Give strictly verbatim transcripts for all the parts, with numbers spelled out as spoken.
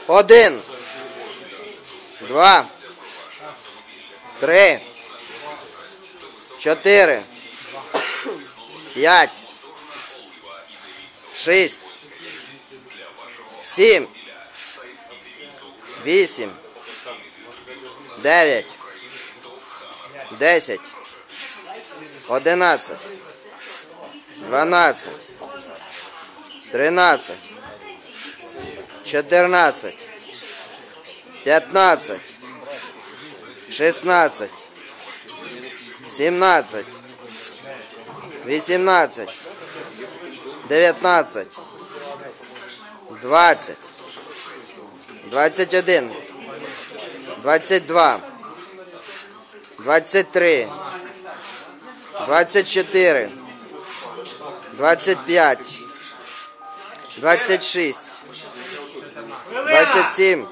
Один, два, три, чотири, п'ять, шість, сім, вісім, дев'ять, десять, одинадцять, дванадцять, тринадцять, чотирнадцять, п'ятнадцять, шістнадцять, сімнадцять, вісімнадцять, дев'ятнадцять, двадцять, двадцять один, двадцять два, двадцять три, двадцять чотири, двадцять п'ять, двадцять шість, двадцять сім,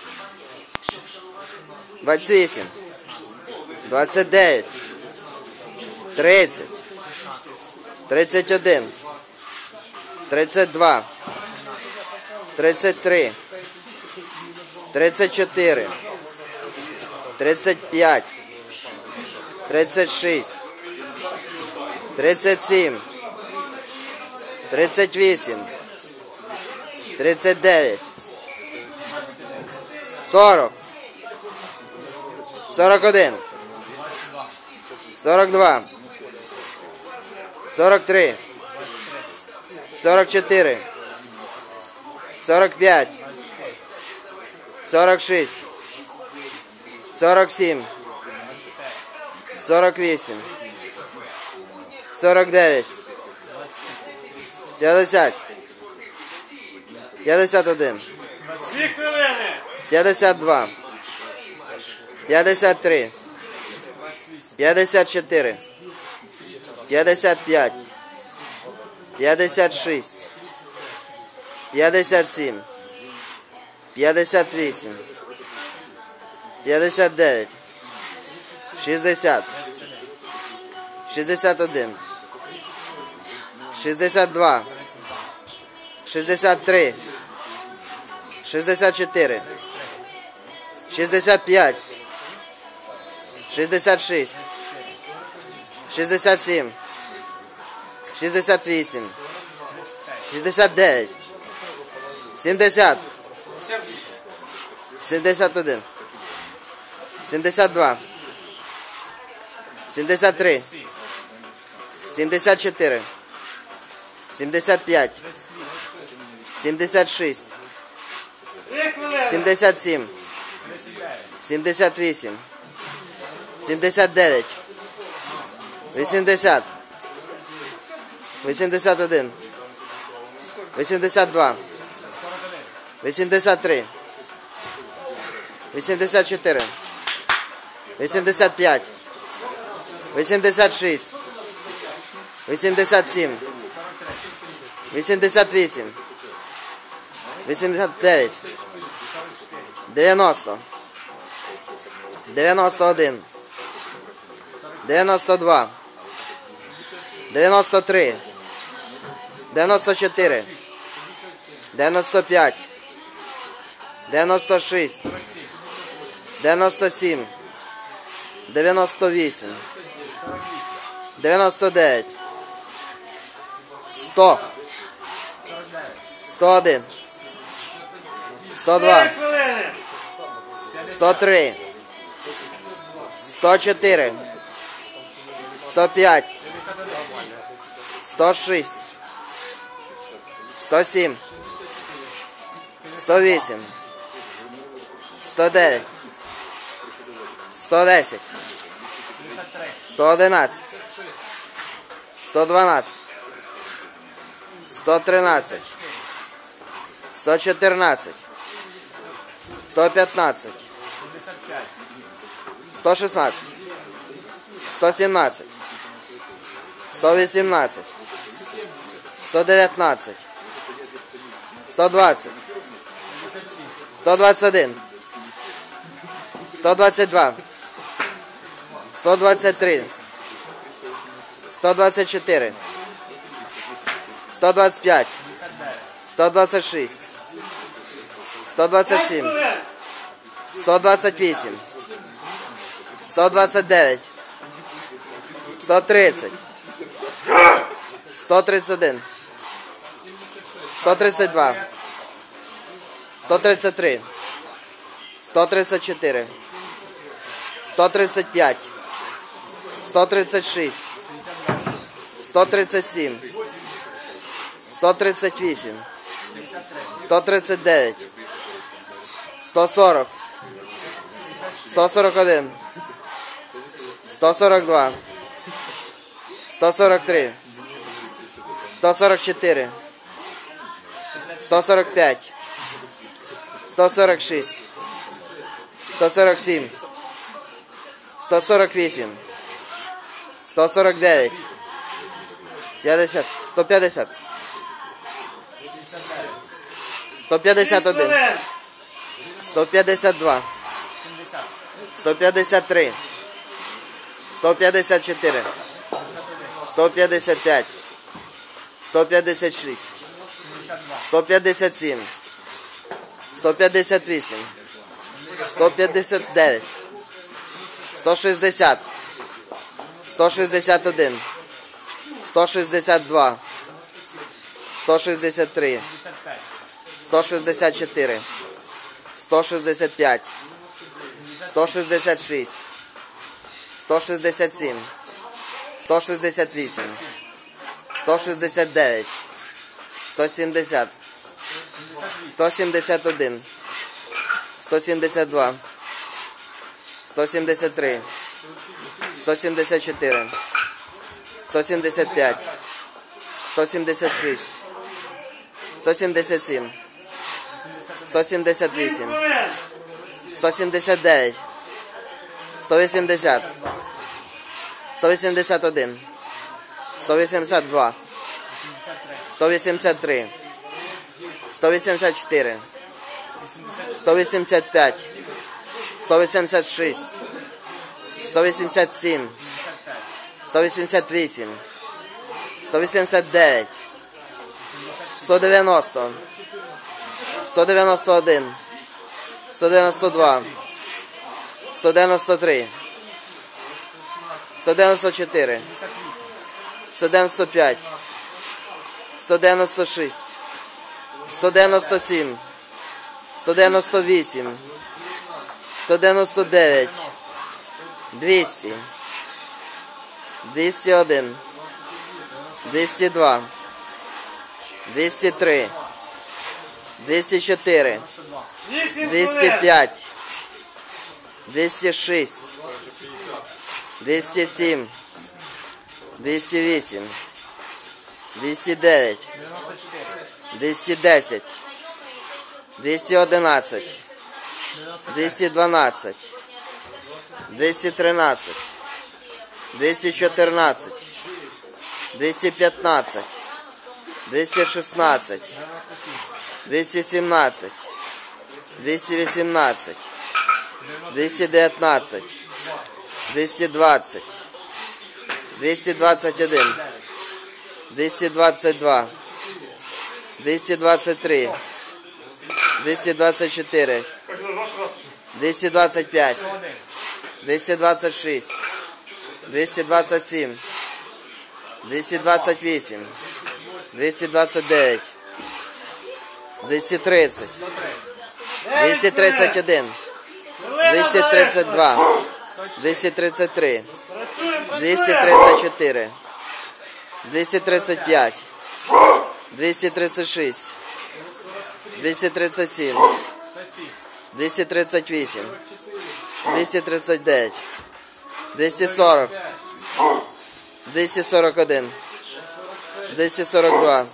двадцять вісім, двадцять дев'ять, тридцять, тридцять один, тридцять два, тридцять три, тридцять чотири, тридцять п'ять, тридцять шість, тридцять сім, тридцять вісім, тридцять дев'ять, сорок, сорок один, сорок два, сорок три, сорок чотири, сорок п'ять, сорок шість, сорок сім, сорок вісім, сорок дев'ять, п'ятдесят, п'ятдесят один, п'ятдесят два, п'ятдесят три, п'ятдесят чотири, п'ятдесят п'ять, п'ятдесят шість, п'ятдесят сім, п'ятдесят вісім, п'ятдесят дев'ять, шістдесят, шістдесят один, шістдесят два, шістдесят три, шістдесят чотири, шістдесят п'ять, шістдесят шість, шістдесят сім, шістдесят вісім, шістдесят дев'ять, сімдесят, сімдесят один, сімдесят два, сімдесят три, сімдесят чотири, сімдесят п'ять, сімдесят шість, сімдесят сім, сімдесят вісім, сімдесят дев'ять, вісімдесят, вісімдесят один, вісімдесят два, вісімдесят три, вісімдесят чотири, вісімдесят п'ять, вісімдесят шість, вісімдесят сім, вісімдесят вісім, вісімдесят дев'ять, дев'яносто, дев'яносто один, дев'яносто два, дев'яносто три, дев'яносто чотири, дев'яносто п'ять, дев'яносто шість, дев'яносто сім, дев'яносто вісім, дев'яносто дев'ять, сто, сто один, сто два, сто три, сто чотири, сто п'ять, сто шість, сто сім, сто вісім, сто дев'ять, сто десять, сто одинадцять, сто дванадцять, сто тринадцять, сто чотирнадцять, сто п'ятнадцять, сто шістнадцять, сто сімнадцять, сто вісімнадцять, сто дев'ятнадцять, сто двадцять, сто двадцять один, сто двадцять два, сто двадцять три, сто двадцять чотири, сто двадцять п'ять, сто двадцять шість, сто двадцять сім, сто двадцять вісім, сто двадцять дев'ять, сто тридцять, сто тридцять один, сто тридцять два, сто тридцять три, сто тридцять чотири, сто тридцять п'ять, сто тридцять шість, сто тридцять сім, сто тридцять вісім, сто тридцять дев'ять, сто сорок, сто сорок один, сто сорок два, сто сорок три, сто сорок чотири, сто сорок п'ять, сто сорок шість, сто сорок сім, сто сорок вісім, сто сорок дев'ять, п'ятдесят, сто п'ятдесят, сто п'ятдесят один, сто п'ятдесят два, сто п'ятдесят три, сто п'ятдесят чотири, сто п'ятдесят п'ять, сто п'ятдесят шість, сто п'ятдесят сім, сто п'ятдесят вісім, сто п'ятдесят дев'ять, сто шістдесят, сто шістдесят один, сто шістдесят два, сто шістдесят три, сто шістдесят чотири, сто шістдесят п'ять, сто шістдесят шість, сто шістдесят сім, сто шістдесят вісім, сто шістдесят дев'ять, сто сімдесят, сто сімдесят один, сто сімдесят два, сто сімдесят три, сто сімдесят чотири, сто сімдесят п'ять, сто сімдесят шість, сто сімдесят сім, сто сімдесят вісім, сто сімдесят дев'ять, сто вісімдесят, сто вісімдесят один, сто вісімдесят два, сто вісімдесят три, сто вісімдесят чотири, сто вісімдесят п'ять, сто вісімдесят шість, сто вісімдесят сім, сто вісімдесят вісім, сто вісімдесят дев'ять, сто дев'яносто, сто дев'яносто один, сто дев'яносто два, сто дев'яносто три, сто дев'яносто чотири, сто дев'яносто п'ять, сто дев'яносто шість, сто дев'яносто сім, сто дев'яносто вісім, сто дев'яносто дев'ять, двісті, двісті один, двісті два, двісті три, двісті чотири, двісті п'ять, двісті шість, двісті сім, двісті вісім, двісті дев'ять, двісті десять, двісті одинадцять, двісті дванадцять, двісті тринадцять, двісті чотирнадцять, двісті п'ятнадцять, двісті шістнадцять, двісті сімнадцять, двісті вісімнадцять, двісті дев'ятнадцять, двісті двадцять, двісті двадцять один, двісті двадцять два, двісті двадцять три, двісті двадцять чотири, двісті двадцять п'ять, двісті двадцять шість, двісті двадцять сім, двісті двадцять вісім, двісті двадцять дев'ять, двісті тридцять, двісті тридцять один, двісті тридцять два, двісті тридцять три, двісті тридцять чотири, двісті тридцять п'ять, двісті тридцять шість, двісті тридцять сім, двісті тридцять вісім, двісті тридцять дев'ять, двісті сорок, двісті сорок один, двісті сорок два,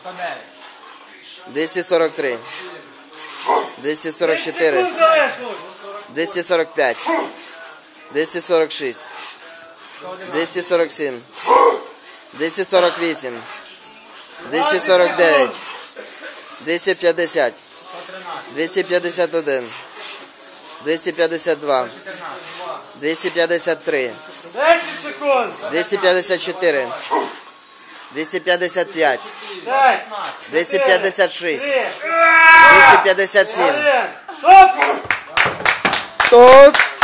двісті сорок три, двісті сорок чотири, двісті сорок п'ять, двісті сорок шість, двісті сорок сім, двісті сорок вісім, двісті сорок дев'ять, двісті п'ятдесят, двісті п'ятдесят один, двісті п'ятдесят два, двісті п'ятдесят три, двісті п'ятдесят чотири, двісті п'ятдесят п'ять, двісті п'ятдесят шість, двісті п'ятдесят сім, Тут.